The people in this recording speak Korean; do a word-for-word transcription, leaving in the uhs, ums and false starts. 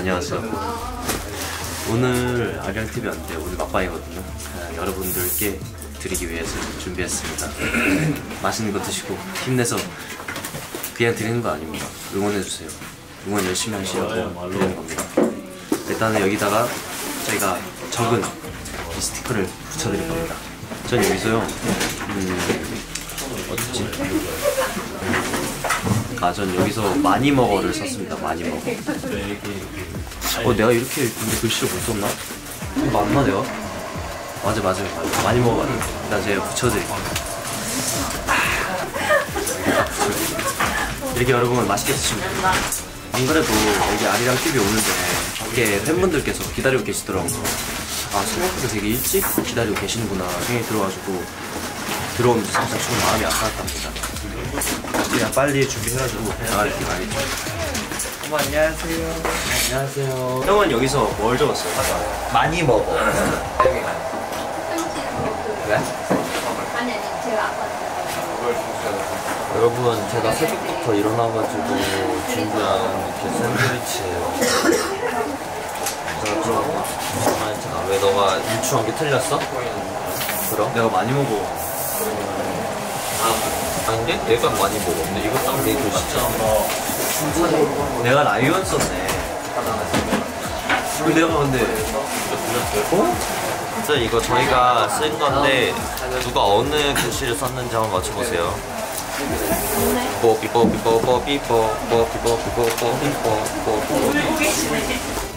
안녕하세요. 오늘 아리랑티비 왔는데 오늘 막방이거든요. 아, 여러분들께 드리기 위해서 준비했습니다. 맛있는 거 드시고 힘내서 그냥 드리는 거 아닙니다. 응원해주세요. 응원 열심히 하시라고 드리는 겁니다. 일단은 여기다가 저희가 적은 이 스티커를 붙여드릴 겁니다. 전 여기서요 음, 어딨지? 아, 전 여기서 많이 먹어를 썼습니다. 많이 먹어. 어, 내가 이렇게 근데 글씨를 못 썼나? 맞나 내가? 맞아, 맞아. 많이 먹어. 일단 제가 붙여드릴게요. 이렇게 여러분 맛있게 드시면 됩니다. 안 그래도 여기 아리랑티비 오는데 밖에 팬분들께서 기다리고 계시더라고요. 아, 생각보다 되게 일찍 기다리고 계시는구나 생각이 들어가지고 들어오면서 살짝 좀 마음이 아팠답니다. 그냥 빨리 준비해가지고 나갈 게 많이 좀. 어머, 안녕하세요. 안녕하세요. 형은 여기서 뭘 적었어요? 많이 먹어. 왜? 아니 아니 제가 아까 여러분, 제가 새벽부터 일어나가지고 준비한 이렇게 샌드위치예요. 제가 좀 괜찮아. 왜 너가 유추한 게 틀렸어? 그럼? 내가 많이 먹어. 아, 아닌데? 내가 많이 먹어. 근데 이거 딱 내 글씨잖아. 내가 라이언 썼네. 근데 내가 근데 어? 진짜 이거 저희가 쓴 건데 누가 어느 글씨를 썼는지 한번 맞춰보세요. 뽀삐뽀삐뽀뽀삐뽀 뽀삐뽀삐뽀뽀삐뽀 뽀삐뽀